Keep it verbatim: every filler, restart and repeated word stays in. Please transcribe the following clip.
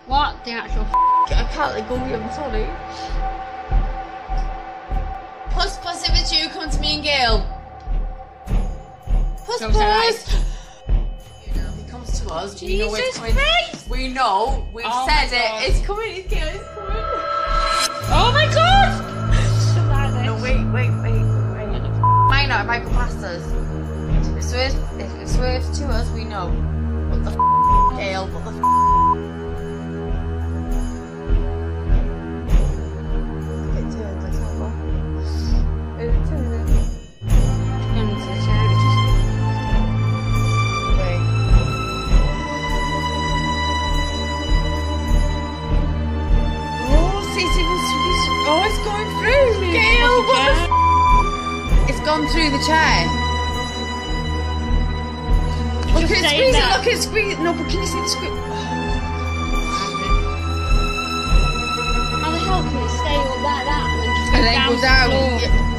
What the actual f***? I can't let go of you, I'm sorry. Puss, puss, if it's you, come to me and Gail. Puss, Don't say puss! You know, he comes to us, we know it's Jesus coming. Christ! We know, we've Oh said my it, God. it's coming, it's Gail, it's coming. Oh my god! No, wait, wait, wait, wait. Might not, it might go past us. If it swerves, if it swerves to us, we know. What the f***, Gail, what the f***? It turns, I can't go. It turns. Into the charity. Wait. Oh, see, see, what's oh, it's going through. Gail, what the f***? It's gone through the chair. Look at it, Just squeeze it, saying that. look at it, squeeze it. No, but can you see the squeeze? How the hell can it stay all like that and then just And then go go down down. to the floor? Yeah.